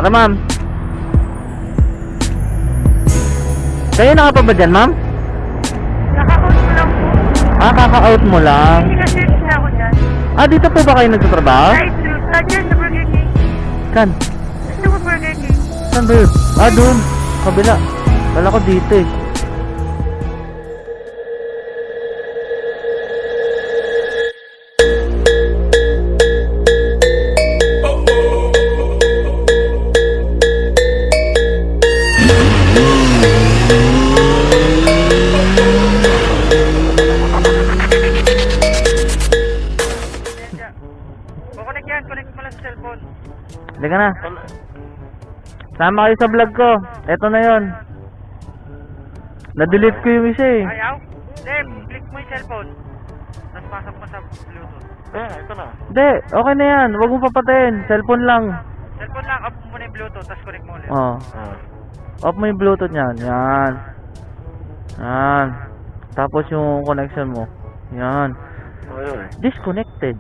Tara, ma'am. Kayo naka pa ba dyan, ma'am? Naka-out ko lang po. Ah, kaka-out mo lang. Hindi na-search na ako dyan. Ah, dito po ba kayo nagtatrabaho? Drive-thru. Dyan sa Burger King. Saan? Ito po Burger King. Saan ba yun? Ah, doon. Kabila. Kala ko dito eh. Kukonek yan. Connect mo lang sa cellphone. Halika na. Sama kayo sa vlog ko. Eto na yon. Na-delete ko yung isa eh. Ayaw? Dem, click mo yung cellphone. Tapos pasok mo sa Bluetooth. Ito na. Hindi, okay na yan. Huwag mo papatayin. Cellphone lang. Cellphone lang, off mo muna yung Bluetooth. Tapos connect mo ulit. Oh. Off mo yung Bluetooth niyan. Yan. Yan. Tapos yung connection mo. Yan. Disconnected.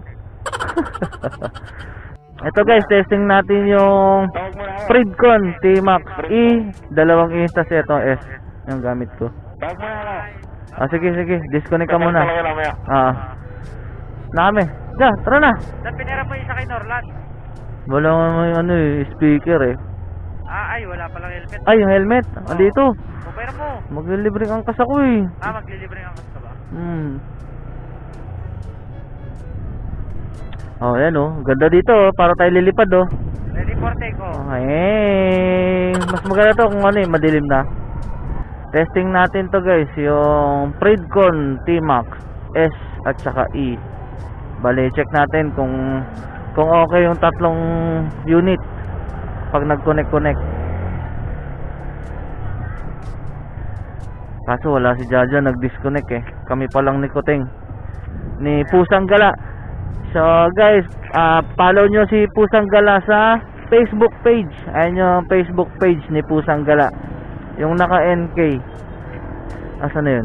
Ito guys, testing natin yung Tawag mo na ako. Fridcon T-Max E. Dalawang E tas ito S. Yung gamit ko. Tawag mo na ako. Ah, sige, sige. Disconnect ka muna. Tawag mamaya. Ah. Nakami. Ja, tara na. Dapat pinira mo yung isa kay Norland. Wala nga yung ano eh, speaker eh. Ay, wala palang helmet. Ay, yung helmet. Andito. O, pera mo. Maglilibre ang kas ako eh. Maglilibre ang ka ba? Oh, yan oh. Ganda dito oh. Para tayo lilipad oh. Ready for take off. Okay. Mas maganda to kung ano eh, madilim na. Testing natin to guys, yung Fridcon T-Max S at saka E. Bale, check natin kung okay yung tatlong unit pag nag-connect. Kaso wala si Jaja, nag-disconnect eh. Kami pa lang ni Kuting, ni Pusang Gala. So guys, follow nyo si Pusang Gala sa Facebook page. Ayan yung Facebook page ni Pusang Gala, yung naka NK. Asan na yun?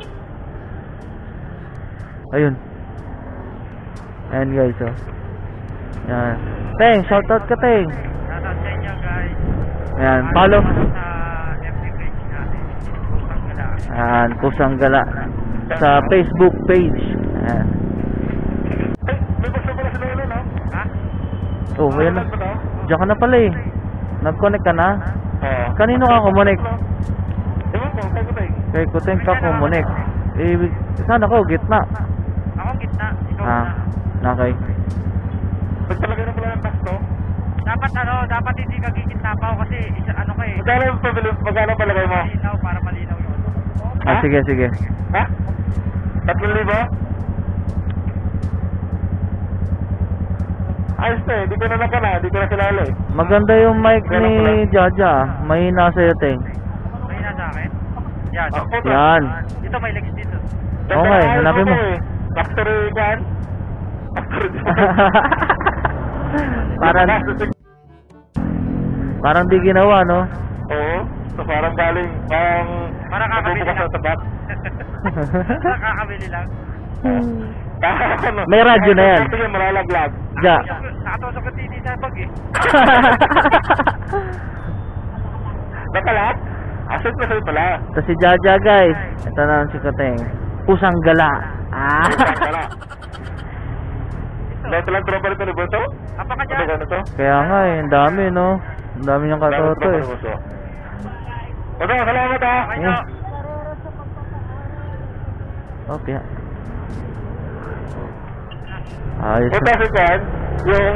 Ayun. Ayan guys oh. Yan. Teng, shoutout ka Teng. Shoutout sa inyo guys. Ayan, follow. Sa FB page natin. Pusang Gala. Ayan, Pusang Gala sa Facebook page. Ayan. Ay, may basta pala si Lolo, no? Ha? Oh, ayan na. Diyan ka na pala eh. Nag-connect ka na? Oo. Kanino ka kumonek? Ewan ko, kay Kuting. Kay Kuting ka kumonek. Eh, saan ako? Gitna. Ako gitna. Ikaw Ah, na. okay. Nagtalagay na pala ng pasto. Dapat hindi ka gigitna pa ako kasi isa, ano ka eh. Magkano yung pabili? Magkano palagay mo? Malinaw para malinaw yun. Ah, sige, sige. Ha? 3,000? Ayos na eh, di ko na nakala, di ko na kilala eh. Maganda yung mic ni Jaja. Mahina sa'yo, Teng. May na sa akin? Yan. Ah, puta. Yan. Ito may legs dito. Oo nga eh, hanapin mo. Factory kan? Factory Parang di ginawa, no? Oo, so parang galing, Parang kakabili nabubukas lang. sa tabat. Nakakabili lang. May radyo na yan. Sige, malalaglag. Ja. Nakatusok ka titi sa bag eh. Nakalat? Asset na sa'yo pala. Ito si Jaja, guys. Ito na si Kuting. Pusang Gala. Ah. Wala. Dahil talang tropa rito ni Bunso? Apa ka Ano dyan? gano'n to? Kaya nga eh, ang dami, no? Ang dami niyang katoto eh. Bunso, salamat ha! Okay nyo. Okay. Ayos Ito na. si Juan, yung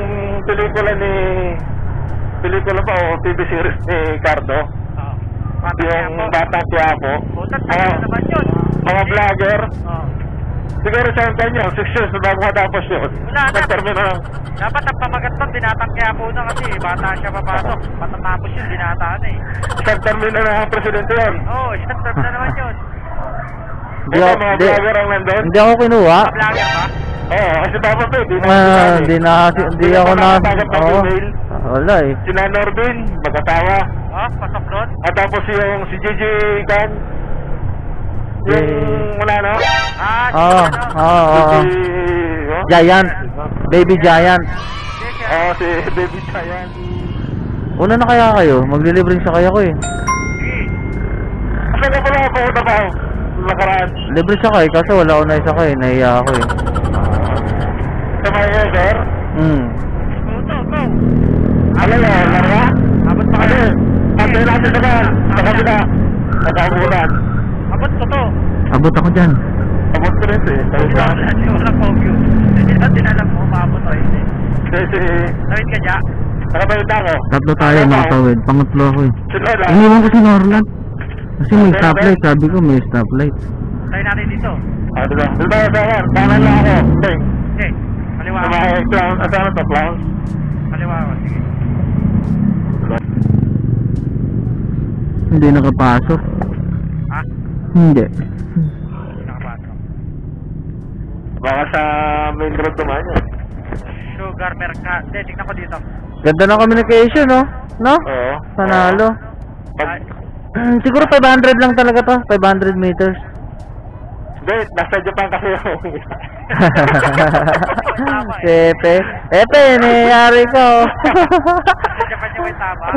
pelikula pa o TV series ni Cardo, yung Batang Quiapo, Putat na naman yun. mga vlogger, Oh. siguro sa kanya, 6 years na bago matapos yun. Wala na. Nagtermino na. Dapat ang pamagat nun, binatang kaya po na kasi bata siya papasok. Matatapos yun, binata na eh. Isang termino na ang presidente yun. Oo, isang term na naman yun. Di Ito, ako, mga di, vlogger ang nandun. hindi ako kinuha. Vlogger ba? Oo, kasi Papa Pe, di na. Hindi ako na. Oo. Wala eh. Si Norbin, mag-asawa. Oh, pasok doon. At tapos yung si Gigi Kan, yung wala no? Ah, Oo. Oo. Si, Giant. Baby Giant. si Baby Giant. Una na kaya kayo? Maglilibreng sa kaya ko eh. Sige. Kasi na pala ako na ba? Nakaraan. Libre sakay, kaso wala ako na isakay. Nahiya ako eh. Sa mga sir? Go. Ano yan? Larga? Abot pa kayo. Pantay natin na ba? Sa kabila. Nakamunan. Abot ko to. Abot ako dyan. Abot ko rin eh. Hindi ko lang co-view. Hindi natin alam kung maabot o hindi. Kasi Tawid ka dyan. nakabayad ako. Tatlo tayo nakatawid. Pangatlo ako eh. Sila na. Iniwan ko si Norland. Kasi may stoplight. Sabi ko may stoplight. Tayo natin dito. Diba? Diba? Tanan lang ako. Okay. Okay. Kaliwa Sa ako. mga clown. Asan ito? Clown? Kaliwa ako. Sige. Hindi nakapasok. Ha? Hindi. Nakapasok. Baka sa main road naman yan. Sugar Merca. Hindi, tignan ko dito. Ganda ng communication, no? No? Oo. Panalo. Pag... Siguro 500 lang talaga to. 500 meters. Hindi, nasa Japan kasi yung... Epe. Epe, nangyayari ko. Sa Japan niya may tama.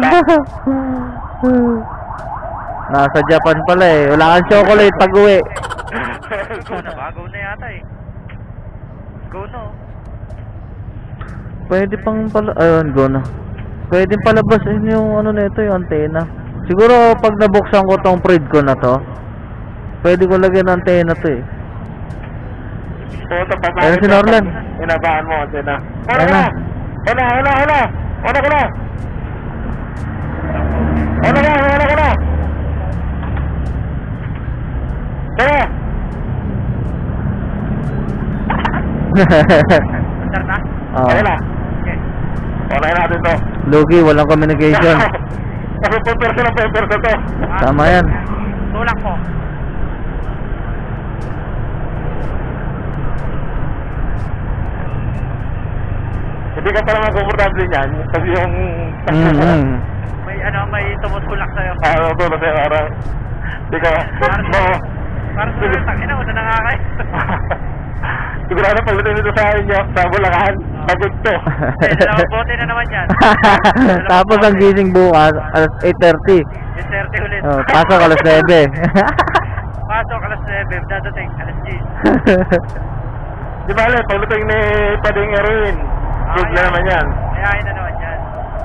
Nasa Japan pala eh. Wala kang chocolate pag uwi. Go na ba? Go na yata eh. Go no. Pwede pang pala... Ayun, go na. Pwede palabasin yung ano nito, yung antena. Siguro pag nabuksan ko tong Prid ko na to, pwede ko lagyan ng antena to eh. Puto, Ayun si Norland. Inabahan mo kasi na. Ayun na. Una ka na! Una ka na! Tara! Under na? Oh. Ayun na. Okay. Unahin natin to. Lugi, walang communication. Kasi pumpersa na pumpersa to. Tama yan. Tulak ko. Hindi ka pa naman komportable niyan. Kasi yung... May tumutulak sa'yo. Ano to, kasi parang... Hindi ka... Parang sa'yo, tangina, una na nga kayo. Sigurado pagdating dito sa inyo, sa Bulacan, pagod to. Dalawang bote na naman yan. Tapos ang gising bukas, alas 8:30. Yung 30 ulit. Oh, pasok alas 9. Pasok alas 9, dadating alas 10. Di ba alam, pagdating ni Pading Erwin, good na naman yan. Ayayin na naman yan.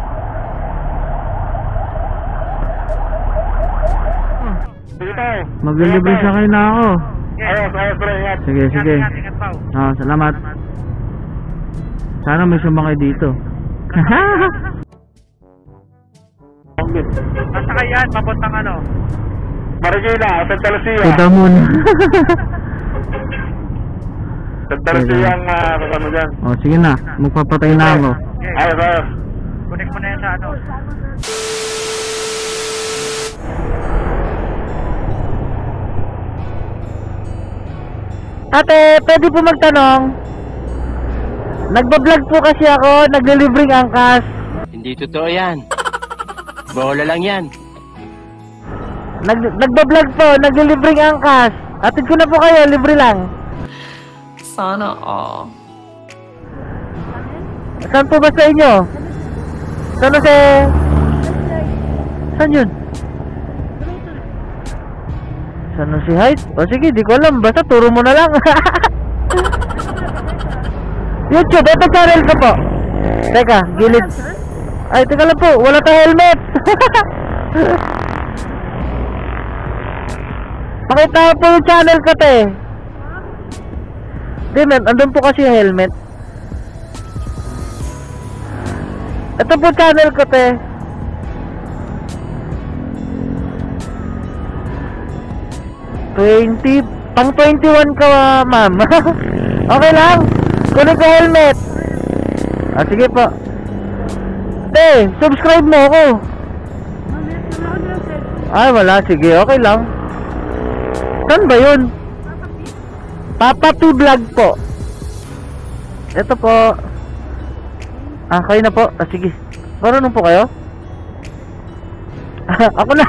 Sige tayo. Maglilibre sa kayo na ako. Ayos, bro, ingat. Sige, sige. Ingat Pao. Salamat. Sana may sumakay dito. Basta kayan, papuntang ano. Marikina, Santa Lucia. Kita muna. Santa Lucia ang kasama dyan. Oh, sige na. Magpapatay na ako. Okay. Ayos. Connect mo na yan sa ano. Ate, pwede po magtanong? Nagbablog po kasi ako, naglilibreng angkas. Hindi totoo yan. Bola lang yan. Nagbablog po, naglilibreng angkas. Atid ko na po kayo, libre lang. Sana all. Saan po ba sa inyo? Saan si... Saan yun? Saan si Hyde? O sige, di ko alam. Basta turo mo na lang. YouTube, ito channel ko po. Teka, gilid. Ay, teka lang po. Wala tayong helmet. Pakita ko po yung channel ko, te. Di, man. Andun po kasi yung helmet. Ito po channel ko, te. Pang 21 ka, ma'am. Okay lang. Kunin ko helmet. Sige po. Te, subscribe mo ako. Ay, wala. Sige, okay lang. Saan ba yun? Papa P Vlog po. Ito po. Kayo na po. Sige. Marunong po kayo? Ako na.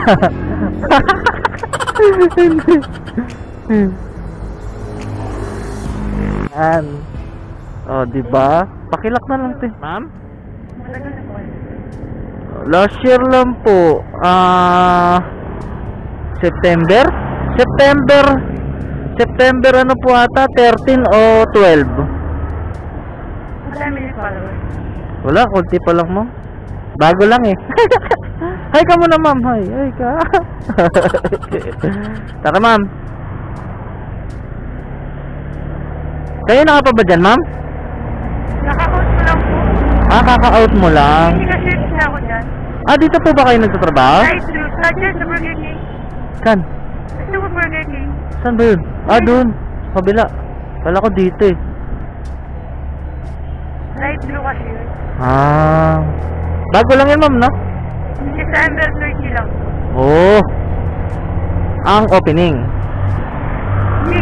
Yan. Oh, di ba? Pakilak na lang 'te. Ma'am? Last year lang po. September? September ano po ata? 13 o 12? Madami yung followers. Wala, kunti pa lang mo. Bago lang eh. Hi ka muna, ma'am. Hi ka. Tara, ma'am. Kayo naka pa ba dyan, ma'am? Naka-out ko lang po. Kaka-out mo lang. Hindi kasi na ako dyan. Dito po ba kayo nagtatrabaho? Drive-thru. Dyan sa Burger King. Saan? Sa Burger King. Saan ba yun? Doon. Kabila. Kala ko dito eh. Drive-thru kasi yun. Bago lang yan, ma'am, no? December 30 lang. Oh. Ang opening. Hindi.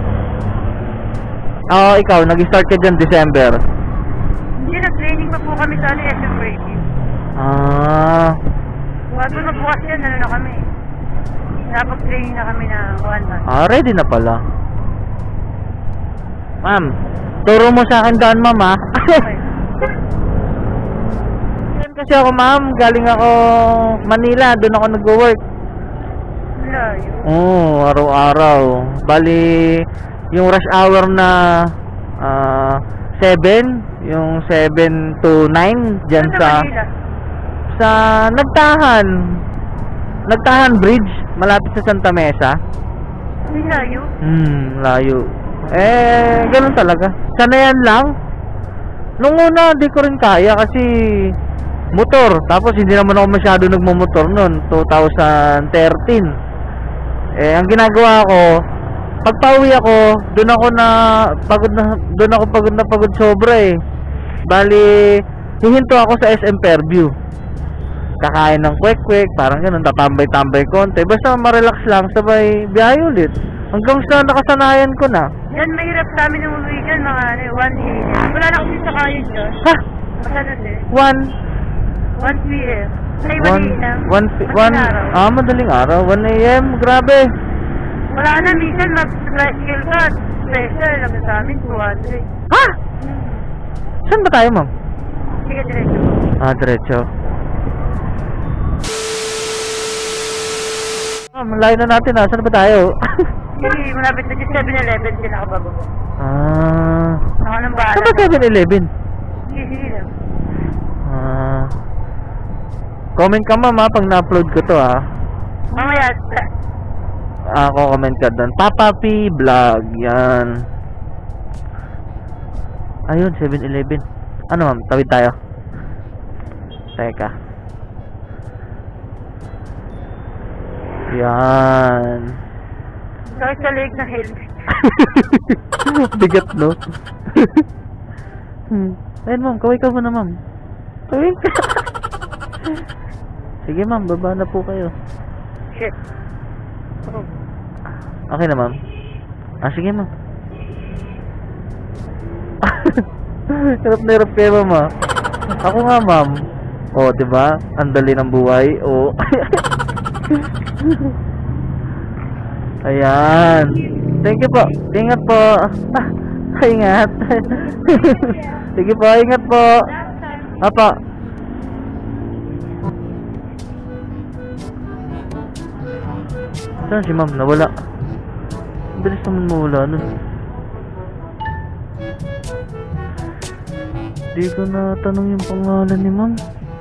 Ikaw, nag-start ka dyan December. Hindi, nag-training pa po kami sa SM Breaking. Bago na bukas yan, ano na kami. Napag-training na kami na 1 month. Ready na pala. Ma'am, turo mo sa akin daan, ma'am, ha? Okay. Yan kasi ako, ma'am. Galing ako Manila. Doon ako nag-work. Layo. Araw-araw. Bali, yung rush hour na 7, yung 7 to 9 dyan Saan Manila? sa Nagtahan Bridge, malapit sa Santa Mesa. May layo. Layo. Ganun talaga. Sanayan lang. Nung una, di ko rin kaya kasi motor. Tapos hindi naman ako masyado nagmumotor noon, 2013. Ang ginagawa ko, pagpauwi ako, doon ako pagod sobra eh. Bali, hihinto ako sa SM Fairview. Kakain ng kwek-kwek, parang ganun, tatambay-tambay konti. Basta ma-relax lang, sabay biyahe ulit. Hanggang sa nakasanayan ko na. Yan, mahirap sa amin ng weekend, mga 1 a.m. Wala na kami sa kayo dyan. Ha? Masalas eh. 1 1 p.m. Ay, 1 a.m. Madaling araw. 1 a.m. Grabe. Wala na, minsan mag-tricycle ka. Special, lang sa amin, 200. Ha? Saan ba tayo, ma'am? Sige, diretso. Diretso. Malayo na natin Saan ba tayo? Sige, malapit na dyan 7-Eleven, din ako bababa. Ako nang bahala. Saan ba 7-Eleven? Sige lang. Comment ka, ma'am, pag na-upload ko to, Mamaya, comment ka doon. Papa P Vlog, yan. Ayun, 7-Eleven. Ano, ma'am? Tawid tayo. Teka. Yan. sakit sa leg ng helmet. Bigat, no? Ayun, ma'am. Kaway ka muna, ma'am. Kaway ka. Sige, ma'am. Baba na po kayo. Shit. Okay na, ma'am. Sige, ma'am. Hirap na hirap kayo, ma'am, Ako nga, ma'am. Diba? Ang dali ng buhay. Ayan. Thank you po. Ingat po. Ingat. Sige po, ingat po. Apa. Saan si ma'am? Nawala. Bilis naman mawala nun. Di ko na tanong yung pangalan ni ma'am.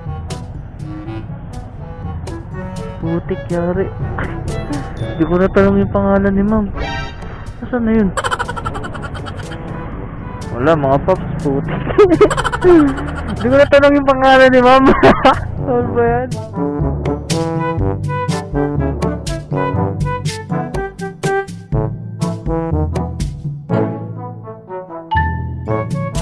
Putik yari. Di ko na tanong yung pangalan ni ma'am. Nasaan na yun? Wala, mga paps, putik. Di ko na tanong yung pangalan ni ma'am. Ano ba yan?